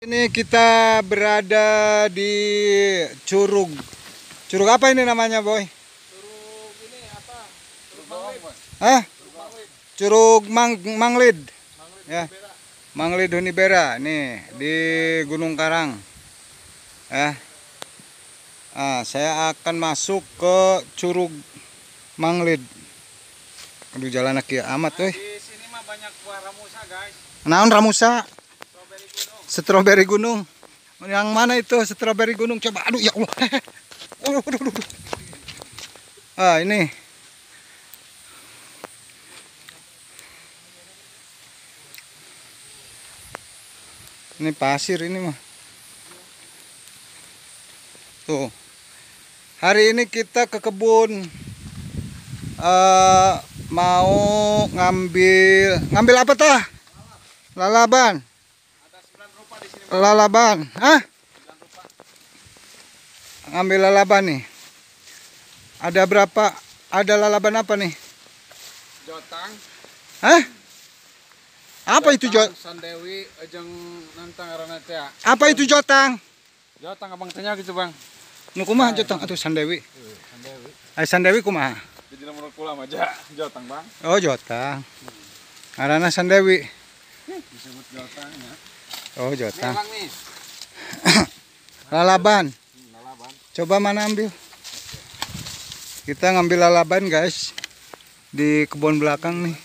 Ini kita berada di Curug. Curug apa ini namanya, Boy? Curug ini apa? Curug Manglid. Hah? Curug Manglid. Ya. Bera. Manglid Hunibera nih di Gunung Karang. Saya akan masuk ke Curug Manglid. Aduh, jalan kaki amat, Di weh. sini mah banyak buah ramusa, guys. Naon ramusa? Strawberry gunung. Stroberi gunung. Yang mana itu stroberi gunung? Coba. Aduh, ya Allah. Aduh. Ini. Ini pasir ini mah. Tuh. Hari ini kita ke kebun. Mau ngambil apa tah? Lalaban. Ada 9 rupa di sini. Lalaban. Hah? 9 rupa. Ngambil lalaban nih. Ada berapa? Ada lalaban apa nih? Jotang. Hah? Apa itu jotang? Sandewi jeung nantang arana teh. Apa itu jotang? Jotang abang tanya gitu, Bang. Nu kumaha jotang atuh sandewi? Sandewi. Sandewi kumaha? Jadi nomor kula mah aja jotang, Bang. Oh, jotang. Ngaranna sandewi. Disebut jotang ya. Oh, Nih, jotang. Bang nih. Lalaban. Lalaban. Coba mana ambil? Kita ngambil lalaban, guys. Di kebun belakang nih.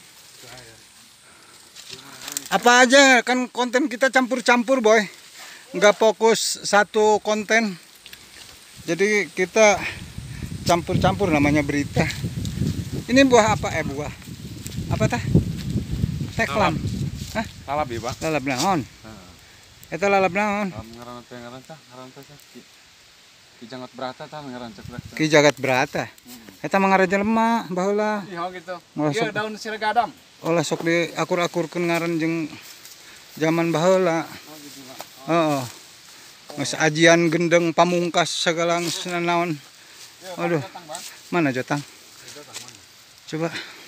Apa aja kan konten kita campur-campur, Boy. Nggak fokus satu konten. Jadi kita campur-campur namanya berita. Ini buah apa? Buah. Apa tah? Teklam. Hah? Lalab ya, Bang. Lalab naon? Eta lalab naon? Ngaran teh Ki Jangat Brata tah ngaran cek. Ki Jagat Brata. Eta mangaraja lemah baheula. Iya gitu. Oh, Iya sok. daun siregadam. Olah sok diakur-akurkeun ngaran jeung zaman baheula. Oh gitu, Bang. Heeh. Geus ajian gendeng pamungkas segala naon. Aduh. Jotang, Bang. Mana jotang? Jotang mana? Coba.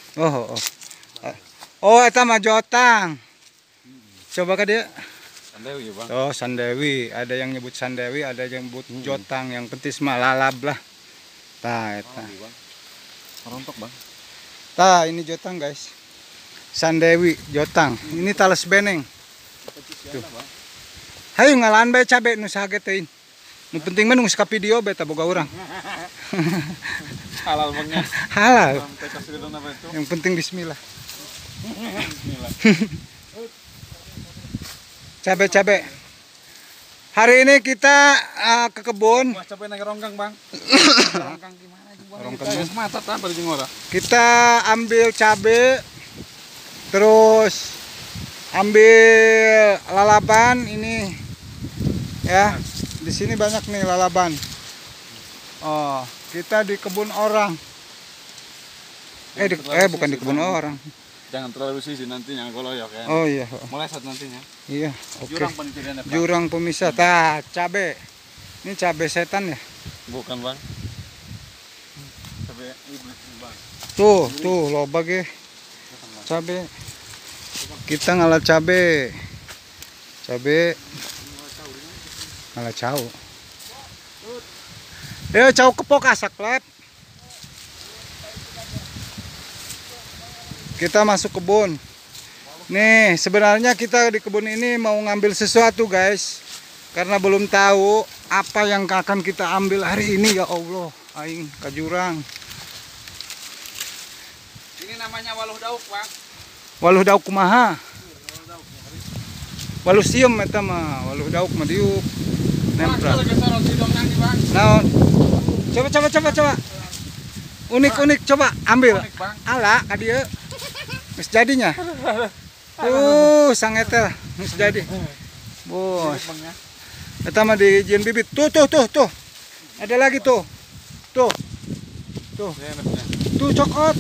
Oh, eta mah jotang. Coba ka dia. Sandewi ya, Bang. Oh, sandewi. Ada yang nyebut sandewi, ada yang nyebut jotang. Yang penting mah lalab lah. Tah, eta. Bang. Rontok, Bang. Tah, ini jotang, guys. Sandewi, jotang. Ini talas beneng. Tuh. Bang. Hayu ngalaan bae cabe nu saha teuing. Nu penting mah nu ka video beta boga urang. Halal Bangnya. Halal. Teh kasih dulu apa itu? Yang penting bismillah. Bismillah. Cabe-cabe. Hari ini kita ke kebun. Wah, capek nang ronggang, Bang. Ronggang gimana sih, Bang? Ronggang Kita mata tah bari jeung ora. Kita ambil cabe, terus ambil lalaban ini, ya. Di sini banyak nih lalaban. Oh, kita di kebun orang. Bukan di kebun orang. Jangan terlalu sisi nantinya goloyok ya. Oh iya. Meleset nantinya. Iya, oke. Jurang pencuriannya, Bang. Jurang pemisah. Tah, cabe. Ini cabe setan ya. Bukan, Bang. Cabe iblis, Bang. Tuh, loba ge. Cabe. Kita ngalah cabe. Ngalah cau. Cau kepok asak lep. Kita masuk kebun. Nih, sebenarnya kita di kebun ini mau ngambil sesuatu, guys. Karena belum tahu apa yang akan kita ambil hari ini, ya Allah. Aing ka jurang. Ini namanya waluh dauk, Bang. Waluh dauk kumaha? Waluh sieum eta mah, waluh dauk mah diuk. Nempel. Naon? Coba. Unik, coba ambil. Unik, Bang. Ala ka dieu. Geus jadinya. Sang eta geus jadi. Bos. Eta mah dijieun bibit. Tuh. Ada lagi tuh. Tuh, cokot.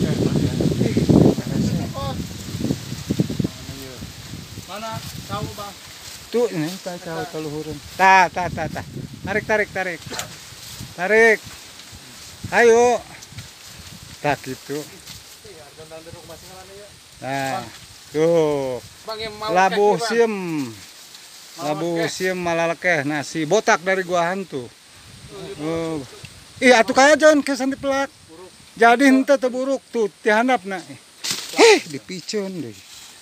Mana tahu, Bang? Tuh, ini tahu luhureun. Tah. Tarik. Ayo. Tah gitu. Nah, tuh. Bang yang mau Labuh kaki, Bang. siem. Labu siem malalakeh nasi botak dari gua hantu. Oh. Ih atuh kaya jon ke santi pelak. Jadi henteu teu buruk tuh ti handapna. Dipicun deui.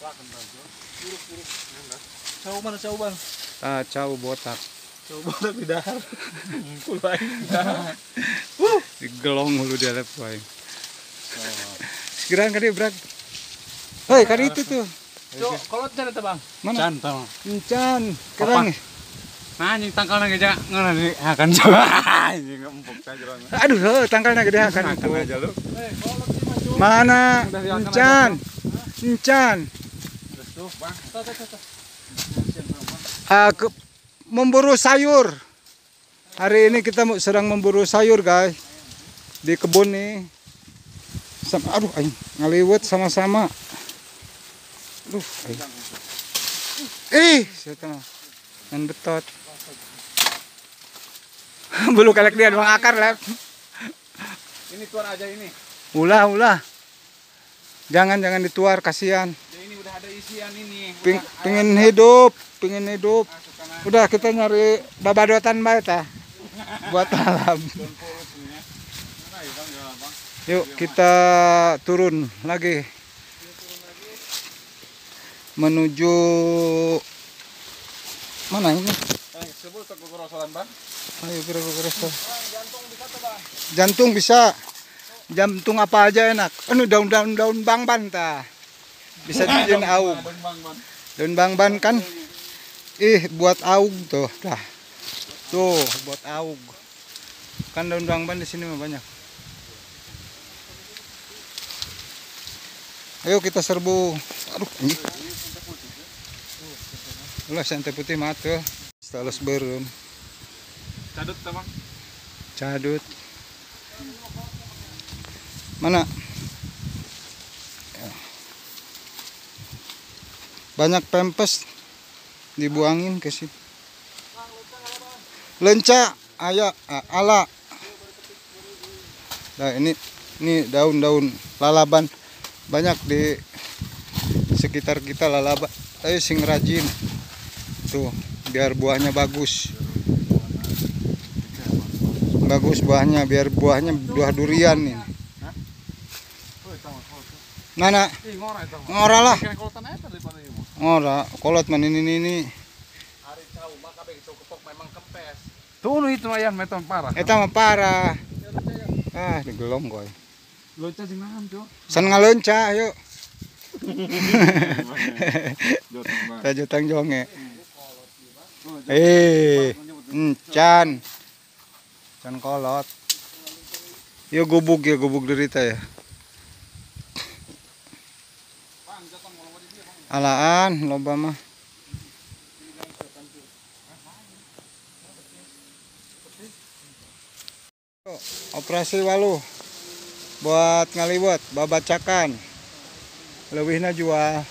Cau mana cau bang? Tah cau botak. Cau botak di dahar. Kulai. Digelong hulu dia lep wae. Sekiraan kadi brak. Hei kadi itu tuh. Cok, kolot cari teh bang. Mana? Cantang. Encan. Kerang. Nah, anjing tangkalna geja ngana di akan coba. Anjing empuk saja. Aduh, tangkalna gede akan. Makan aja lu. Kolot sih maju. Mana? Encan. Encan. Tuh bang. Tuh. Memburu sayur. Hari ini kita sedang memburu sayur, guys. Di kebun nih. Aduh, aing ngaliwet sama-sama. Aduh, setan. Ngan betot. Bulu kalek dia doang akar, Lep. Ini tuar aja ini. Ulah. Jangan dituar, kasihan. Ya ini udah ada isian ini. Pengen hidup. Udah kita nyari babadotan bae tah. Buat malam. Yuk kita turun lagi. Menuju mana ini? Sebut ke gorosolan bang. Ayo kira-kira. Jantung bisa. Jantung apa aja enak. Daun bangban tah. Bisa dijadiin aug. Daun bangban kan. Buat aug tuh. Dah. Tuh, buat aug. Kan daun bangban di sini mah banyak. Ayo kita serbu. Aduh, ini. Ulah santai putih mata. Stalos beureum. Cadut teh bang. Cadut. Mana? Banyak pempes dibuangin ke situ. Lenca, aya, ala. Nah, ini daun-daun lalaban banyak di sekitar kita lalaba. Ayo sing rajin. Tuh, biar buahnya bagus. Bagus buahnya, biar buahnya buah durian nih. Nana, ngora lah. Ngora, kolot man ini. Tuh itu ayam meton parah. Eta mah parah. Digelom koy. Lonca jeung naon, Cok? San ngalonca ayo. Tajutang jonge. Encan. Can kolot. Yo gubuk derita ya. Alaan loba mah. Operasi walu buat ngaliwet babacakan leuwihna jual.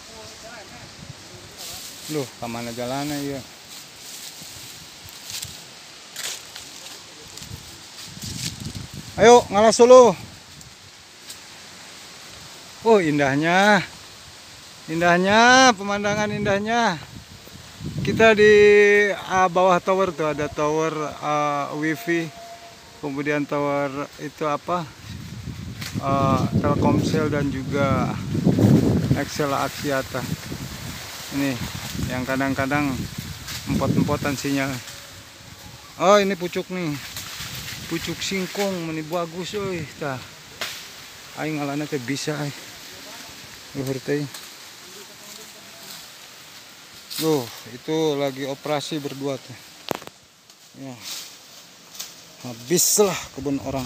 Duh, kamana jalanna ieu? Ayo ngalas dulu. Oh, indahnya pemandangan indahnya. Kita di bawah tower tuh ada tower wifi, kemudian tower itu apa, Telkomsel dan juga Excel Axiata. Ini yang kadang-kadang empot-empotan sinyal. Oh, ini pucuk nih, pucuk singkong meni bagus euy tah. Aing ngalana teh bisa ai. Luhur teh. Itu lagi operasi berdua tuh. Ya. Habislah kebun orang.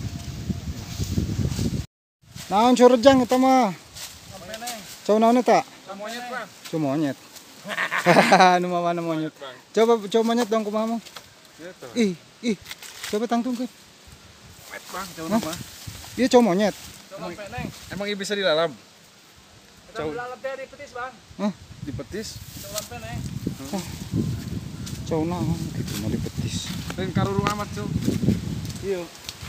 Naon curjang eta mah? Coba naon eta? Monyet bang. Coba monyet. Nu mana monyet? Coba monyet dong kumaha mah. Ih. Coba tangtungkeun. Wet bang, jauh mah. Ieu coba monyet. Emang ieu bisa dilalap? Cau. Dilalap teh dipetis bang. Hah? Dipetis. Jauh lampe neng. Coba naon kitu mah dipetis. Lain karuru amat, Cok. Iya.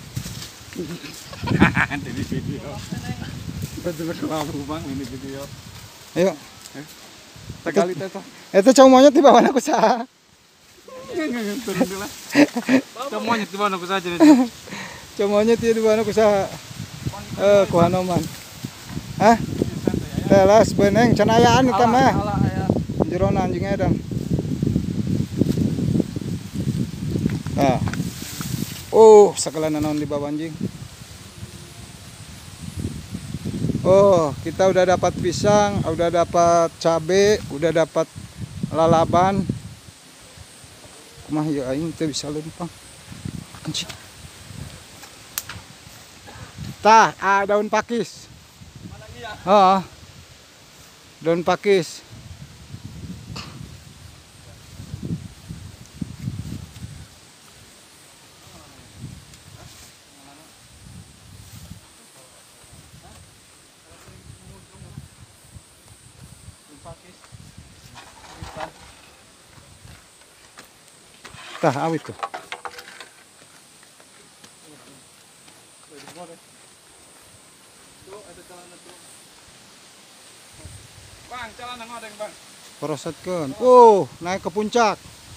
Nanti di video. Betul-betul labu bang ini video. Ayo. Sekali itu. Itu cowok monyet di bawah aku sah. Turun dulu lah. Cuma monyet di bawah aku saja nih. Cowok monyet di bawah aku sah. Kuhanoman. Hah? Telas beneng cenayaan kita mah. Jerona anjing edan. Nah. Oh, sekalian naon di bawah anjing. Oh, kita udah dapat pisang, udah dapat cabe, udah dapat lalaban. Kumah ya aing teh bisa lempang. Anjing. Tah, daun pakis. Mana dia? Heeh. Daun pakis. Tah, awit tuh. Bang, celana ngodeng bang. Prosetkeun. Naik ke puncak.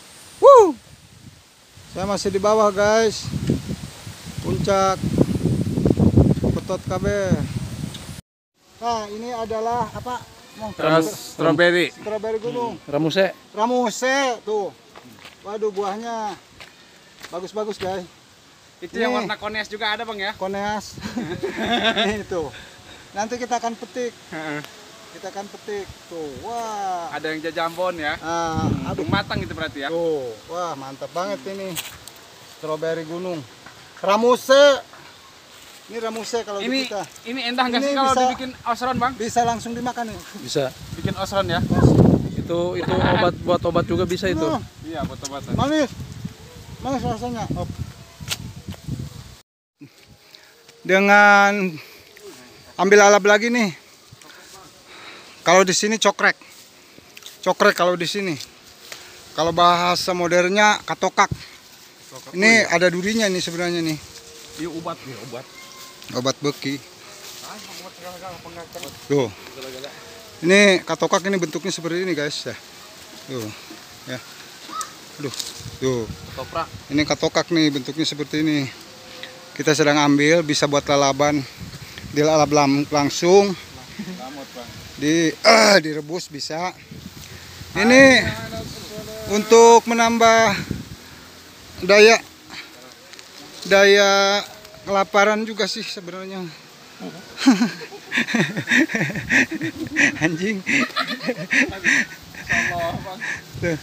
Saya masih di bawah, guys. Puncak. Betot KB. Nah, ini adalah apa? Strawberry. Strawberry gunung. Ramuse. Ramuse tuh. Waduh, buahnya bagus-bagus, guys. Itu Nih. yang warna kones juga ada bang ya? Koneas. Itu. Nanti kita akan petik. Kita akan petik. Tuh, wah. Ada yang jajambon ya? Aduh, Matang itu berarti ya? tuh, wah mantap banget ini. Strawberry gunung. Ramuse. Ini ramuse kalau di kita. Ini endah nggak Ini sih kalau bisa- dibikin osron bang? Bisa langsung dimakan nih. Bisa. Bikin osron ya? Itu obat buat obat juga bisa itu. Iya, buat obatan. Manis. Manis rasanya. Oh. Dengan ambil alap lagi nih. Kalau di sini cokrek. Cokrek kalau di sini. Kalau bahasa modernnya katokak. Ini ada durinya nih sebenarnya nih. Iya obat ya, obat. Obat beki. Tuh. Ini katokak ini bentuknya seperti ini, guys. Ya. Tuh. Ya. Aduh. Tuh. Ketoprak. Ini katokak nih bentuknya seperti ini. Kita sedang ambil, bisa buat lalaban. Dilalap langsung. Lamot bang. Direbus bisa. Ini untuk menambah daya kelaparan juga sih sebenarnya. Anjing. Salah bang. Tuh.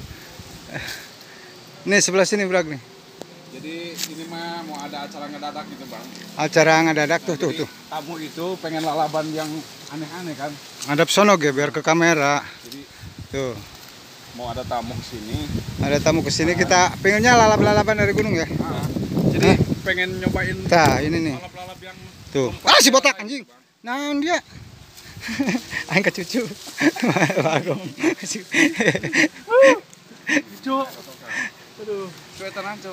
Ini sebelah sini Brak nih. Jadi ini mah mau ada acara ngedadak gitu bang. Acara ngadadak tuh Jadi, tuh. tamu itu pengen lalaban yang aneh-aneh kan. Ngadap sono ge biar ke kamera. Jadi Tuh. mau ada tamu kesini. Ada tamu kesini kita pengennya lalap-lalapan dari gunung ya. Jadi pengen nyobain Tah, ini nih. lalap-lalap yang Tuh. lompat Si botak gitu, anjing. Bang. Nah, dia. Aing ke cucu. Bagong. Cuk. Aduh, cuetan cuk.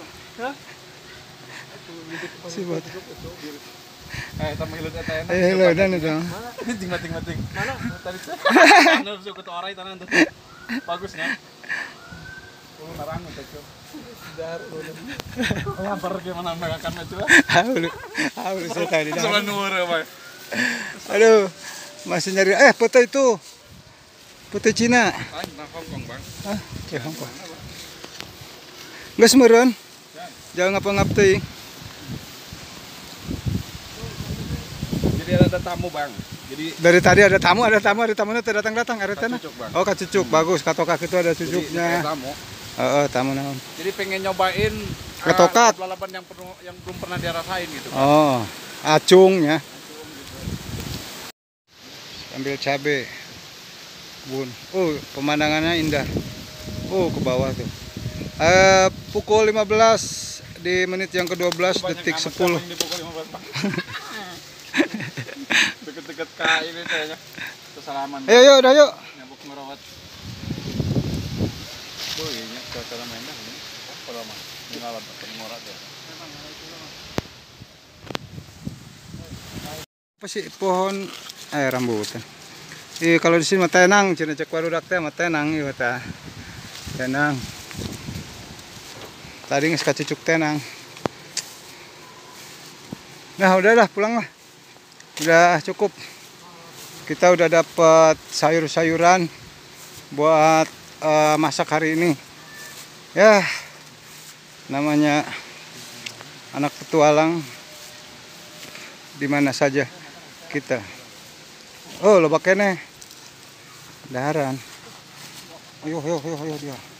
Si botak. Tambah hilut eta enak. Lo dan itu. Ting. Mana? Tadi tuh. Anu suku tuh orai tanan tuh. Bagus kan? Oh, narang tuh cuk. Dar udah. Lapar gimana makan cuk. Lu saya tadi dah. Soal nuwer Bang. Aduh, masih nyari foto itu. Foto Cina. Nah, Hongkong, Bang. Hah? Ya Hongkong. Geus meureun. Jangan ngapa-ngap teuing. Jadi ada tamu, Bang. Jadi Dari tadi ada tamunya teu datang-datang aretana. Kacucuk, Bang. Oh, kacucuk bagus. Katokak itu ada jadi cucuknya. tamu. Heeh, tamu naon. Jadi pengen nyobain Ketokak. lalapan yang belum pernah dia rasain gitu. Bang. Oh, acung ya. Ambil cabe. Bun. Oh, pemandangannya indah. Oh, ke bawah tuh. Pukul 15 di menit yang ke-12 detik 10. Deket-deket ka ini kayaknya. Kesalaman. Ayo, udah yuk. Nyabuk ngerawat. Boy, nya cara mainnya ini. Apa mah? Ngalap ngorat ya. Apa sih pohon rambutan. Iya kalau di sini mah tenang, cina cek warudak teh mah tenang ieu tah. Tenang. Tadi geus kacucuk tenang. Nah, udahlah pulang lah. Udah cukup. Kita udah dapat sayur-sayuran buat masak hari ini. Ya, namanya anak petualang di mana saja kita. Oh, loba keneh. Daharan. Ayo dia.